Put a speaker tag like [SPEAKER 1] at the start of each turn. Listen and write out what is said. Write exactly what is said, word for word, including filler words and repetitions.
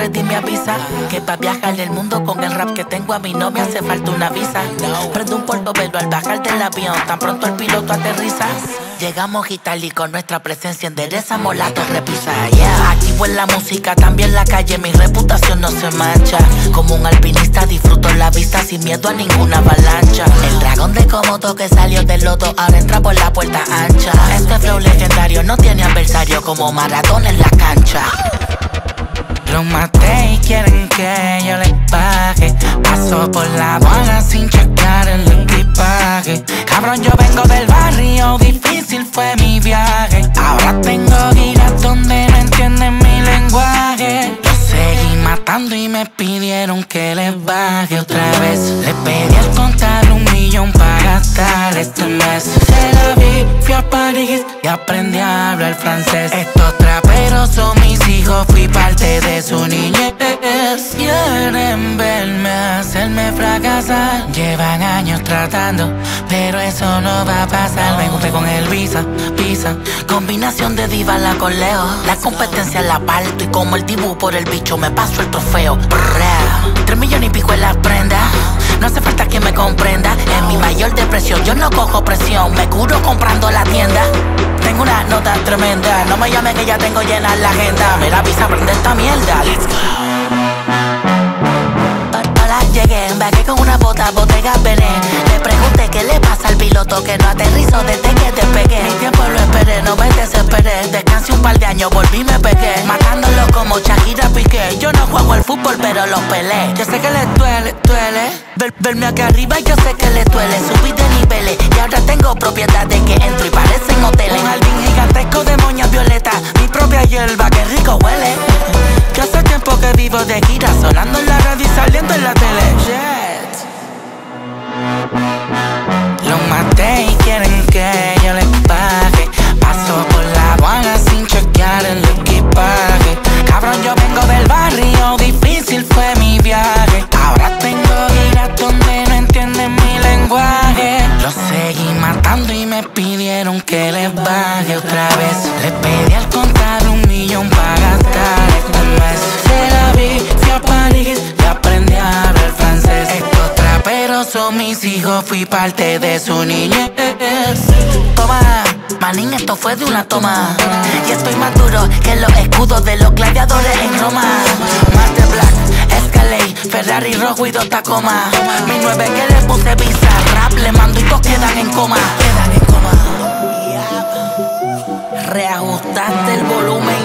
[SPEAKER 1] quieres dime avisa. Que pa' viajar el mundo con el rap que tengo a mí no me hace falta una visa. Prendo un portobelo al bajar del avión, tan pronto el piloto aterriza. Llegamos Italia y con nuestra presencia enderezamos la torre Pisa. Yeah. Activo en la música, también la calle, mi reputación no se mancha. Como un alpinista disfruto la vista sin miedo a ninguna avalancha. El dragón de Komodo que salió del lodo ahora entra por la puerta ancha. Este flow legendario no tiene adversario como Maradona en la cancha. Los maté y quieren que yo les pague. Paso por la aduana sin checar el equipaje. Cabrón, yo vengo del barrio, difícil fue mi viaje. Ahora tengo giras donde no entienden mi lenguaje. Yo seguí matando y me pidieron que les baje otra vez. Les pedí al contar un millón para gastar este mes. Se la vi, fui a París y aprendí a hablar francés. Estos traperos son mis hijos, fui parte de su niñez. Quieren verme hacerme fracasar. Llevan años tratando, pero eso no va a pasar. Me junté con el Visa, Visa. Combinación de diva la con Leo. La competencia la parto y como el dibu por el bicho me paso el trofeo. Brrr. Tres millones y pico en la prenda. No hace falta que me comprenda. En mi mayor depresión yo no cojo presión. Me curo comprando la tienda. Tengo una nota tremenda. No me llamen que ya tengo llena la agenda. Mira, Visa, prende esta mierda. Let's go. Hola, llegué, embarqué con una bota, botega Belén. Le pregunté qué le pasa al piloto que no aterrizó desde que despegué. Mi tiempo lo esperé, no me desesperé. Descansé un par de años, volví y me pegué. Matándolo como Shakira Piqué. Yo no juego al fútbol, pero los peleé. Yo sé que les duele, duele Ver, verme aquí arriba, yo sé que les duele. Subí de niveles y ahora tengo propiedades que entro y parecen hoteles. Un jardín gigantesco de moñas violetas, mi propia hierba, que rico huele. Que hace tiempo que vivo de gira, sonando en la radio y saliendo en la tele. Jet. Los maté y quieren que yo les pague. Paso por la aduana sin chequear el equipaje. Cabrón, yo vengo del barrio, difícil fue mi viaje. Ahora tengo giras donde no entienden mi lenguaje. Los seguí matando y me pidieron que les baje otra vez. Les pedí al contar un millón para gastar este mes. Se la vi, fui a París y aprendí a hablar francés. Estos traperos son mis hijos, fui parte de su niñez. Toma, manín, esto fue de una toma. Y estoy más duro que los escudos de los gladiadores en Roma. Más de Black, Escalade, Ferrari rojo y dos Tacoma. Mi nueve que le puse Visa, rap le mando y todos quedan en coma. Quedan en coma. Reajustaste el volumen